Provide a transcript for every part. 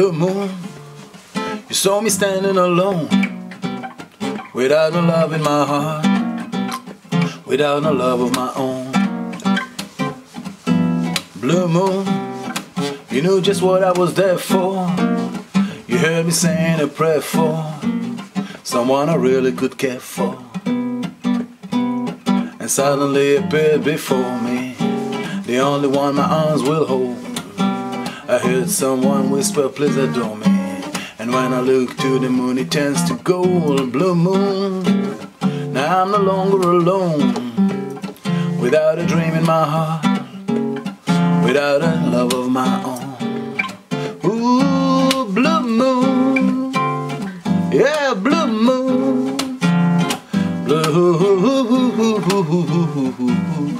blue moon, you saw me standing alone, without no love in my heart, without no love of my own. Blue moon, you knew just what I was there for. You heard me saying a prayer for someone I really could care for. And suddenly appeared before me, the only one my arms will hold. I heard someone whisper, please adore me. And when I look to the moon, it turns to gold. Blue moon, now I'm no longer alone, without a dream in my heart, without a love of my own. Ooh, blue moon, yeah, blue moon, blue moon.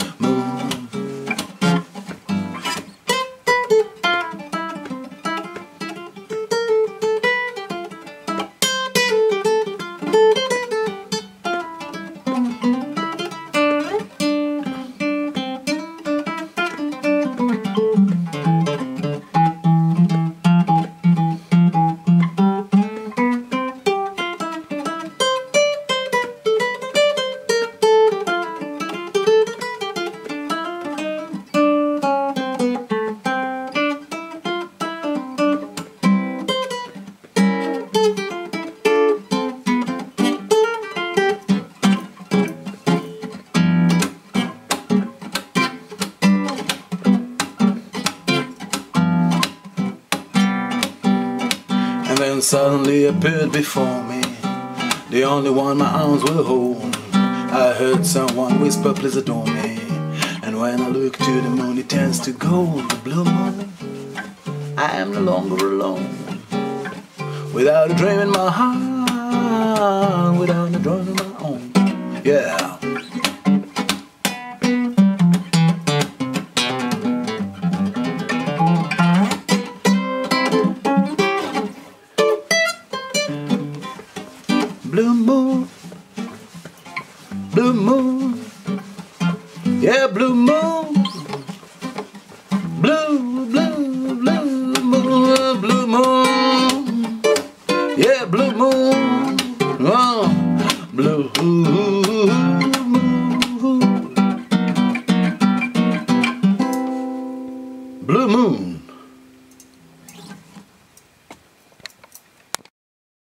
And then suddenly appeared before me, the only one my arms will hold. I heard someone whisper, please adore me. And when I look to the moon, it turns to gold. The blue moon, I am no longer alone, without a dream in my heart, without a dream of my own. Yeah. Blue moon, blue moon, yeah, blue moon, blue, blue, blue moon, blue moon, yeah, blue moon, oh, blue moon, blue moon.